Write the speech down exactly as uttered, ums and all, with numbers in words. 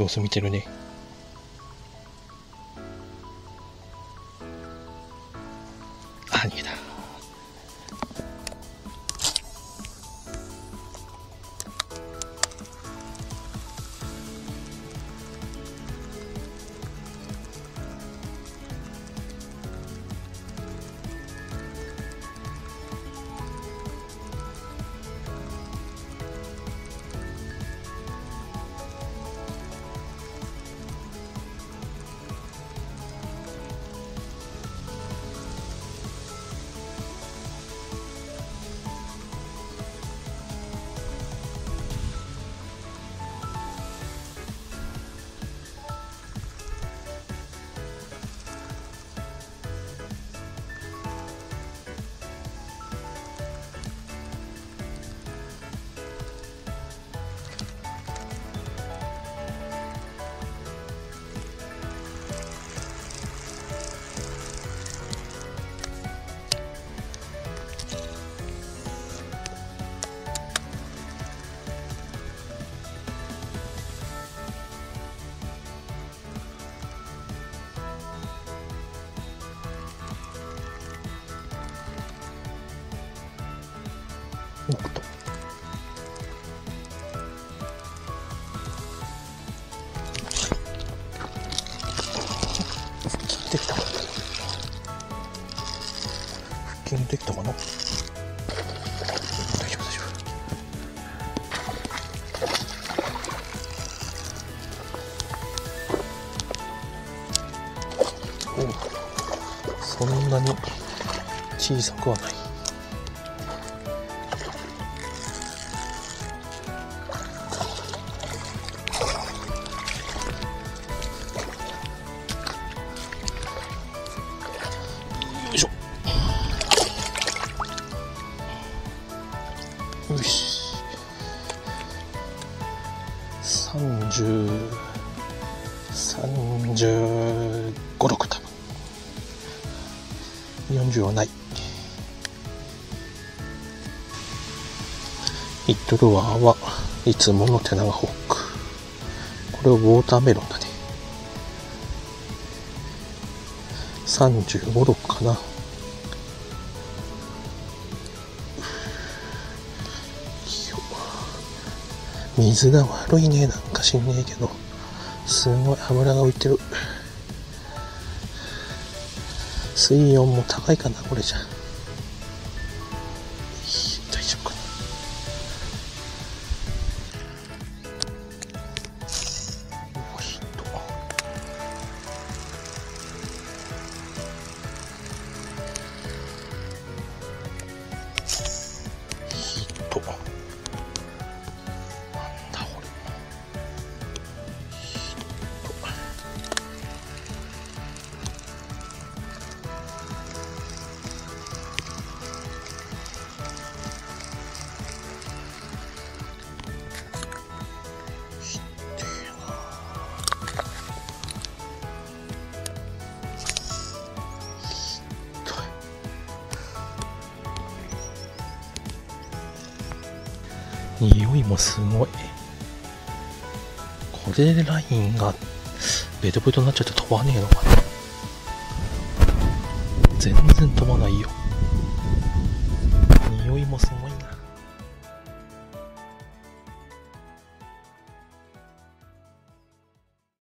様子見てるね。あ、逃げた。おっと。できた。腹筋できたかな。大丈夫大丈夫。お、そんなに小さくはない。よいしょ。よし。さんじゅう、さんじゅうご、ろく多分。よんじゅうはない。ヒットルアーはいつもの手長ホーク。これはウォーターメロンだね。さんじゅうご、ろくかな。水が悪いね、なんか知んねえけど、すごい油が浮いてる。水温も高いかな、これじゃ。大丈夫かな。よしと。ヒット。なんだこれ。ヒット。匂いもすごい。これでラインがベトベトになっちゃって飛ばねえのかな。全然飛ばないよ。匂いもすごい。